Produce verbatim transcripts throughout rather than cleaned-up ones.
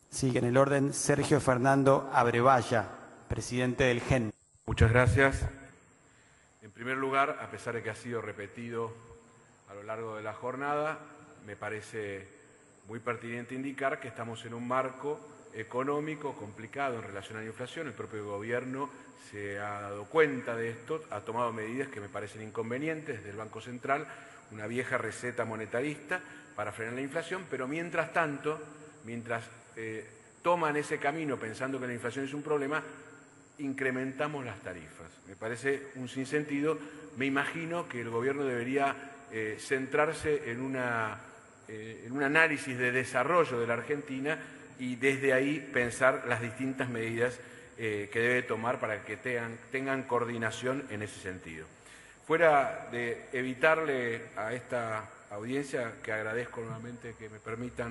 Sigue en el orden Sergio Fernando Abrevaya, presidente del G E N. Muchas gracias. En primer lugar, a pesar de que ha sido repetido a lo largo de la jornada, me parece muy pertinente indicar que estamos en un marco económico complicado en relación a la inflación. El propio gobierno se ha dado cuenta de esto, ha tomado medidas que me parecen inconvenientes desde el Banco Central, una vieja receta monetarista para frenar la inflación, pero mientras tanto, mientras eh, toman ese camino pensando que la inflación es un problema, incrementamos las tarifas. Me parece un sinsentido. Me imagino que el gobierno debería eh, centrarse en, una, eh, en un análisis de desarrollo de la Argentina y desde ahí pensar las distintas medidas eh, que debe tomar para que tengan, tengan coordinación en ese sentido. Fuera de evitarle a esta audiencia, que agradezco nuevamente que me permitan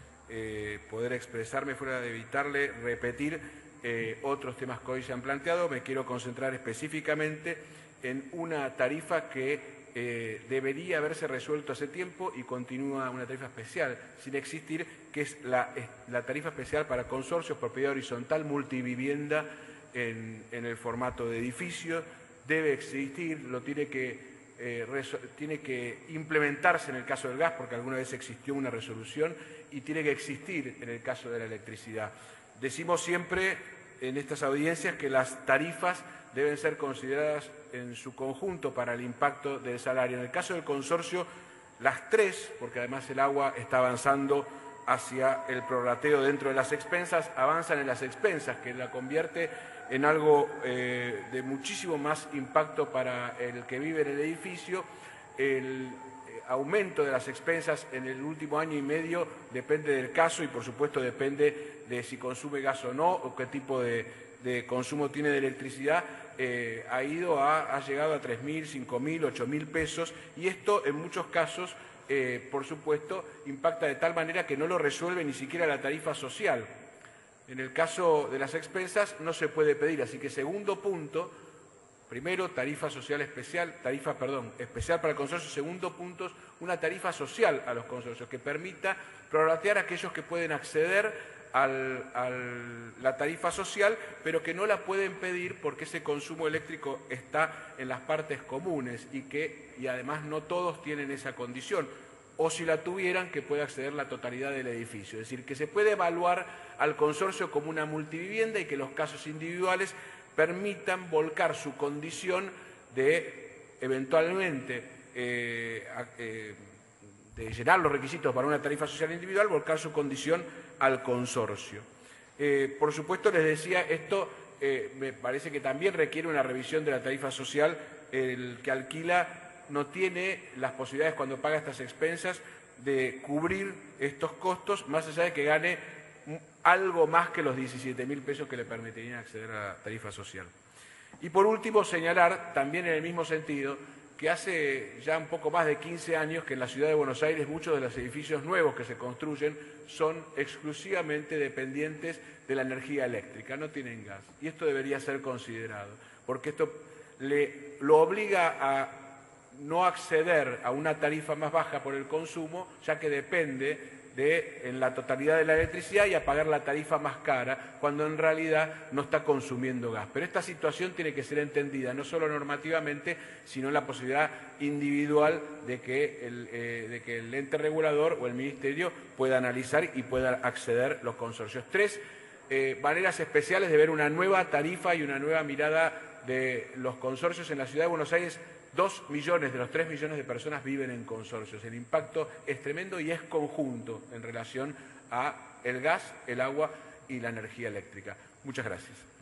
eh, poder expresarme, fuera de evitarle repetir eh, otros temas que hoy se han planteado, me quiero concentrar específicamente en una tarifa que Eh, debería haberse resuelto hace tiempo y continúa una tarifa especial sin existir, que es la, la tarifa especial para consorcios, propiedad horizontal, multivivienda en, en el formato de edificio. Debe existir, lo tiene que, eh, tiene que implementarse en el caso del gas, porque alguna vez existió una resolución, y tiene que existir en el caso de la electricidad. Decimos siempre en estas audiencias que las tarifas deben ser consideradas en su conjunto para el impacto del salario. En el caso del consorcio, las tres, porque además el agua está avanzando hacia el prorrateo dentro de las expensas, avanzan en las expensas, que la convierte en algo eh, de muchísimo más impacto para el que vive en el edificio. El aumento de las expensas en el último año y medio depende del caso y, por supuesto, depende de si consume gas o no, o qué tipo de, de consumo tiene de electricidad. Eh, ha ido a, ha llegado a tres mil, cinco mil, ocho mil pesos, y esto en muchos casos, eh, por supuesto, impacta de tal manera que no lo resuelve ni siquiera la tarifa social. En el caso de las expensas no se puede pedir, así que segundo punto, primero tarifa social especial, tarifa, perdón, especial para el consorcio, segundo punto, una tarifa social a los consorcios que permita prorratear a aquellos que pueden acceder a la tarifa social, pero que no la pueden pedir porque ese consumo eléctrico está en las partes comunes y que y además no todos tienen esa condición, o si la tuvieran, que pueda acceder la totalidad del edificio. Es decir, que se puede evaluar al consorcio como una multivivienda y que los casos individuales permitan volcar su condición de eventualmente eh, eh, de llenar los requisitos para una tarifa social individual, volcar su condición al consorcio. Eh, por supuesto, les decía, esto eh, me parece que también requiere una revisión de la tarifa social. El que alquila no tiene las posibilidades, cuando paga estas expensas, de cubrir estos costos, más allá de que gane algo más que los diecisiete mil pesos que le permitirían acceder a la tarifa social. Y por último, señalar, también en el mismo sentido, que hace ya un poco más de quince años que en la ciudad de Buenos Aires muchos de los edificios nuevos que se construyen son exclusivamente dependientes de la energía eléctrica, no tienen gas. Y esto debería ser considerado, porque esto le, lo obliga a no acceder a una tarifa más baja por el consumo, ya que depende de, en la totalidad de la electricidad, y a pagar la tarifa más cara, cuando en realidad no está consumiendo gas. Pero esta situación tiene que ser entendida no solo normativamente, sino en la posibilidad individual de que el, eh, de que el ente regulador o el Ministerio pueda analizar y pueda acceder los consorcios. Tres eh, maneras especiales de ver una nueva tarifa y una nueva mirada de los consorcios en la ciudad de Buenos Aires. Dos millones de los tres millones de personas viven en consorcios. El impacto es tremendo y es conjunto en relación a el gas, el agua y la energía eléctrica. Muchas gracias.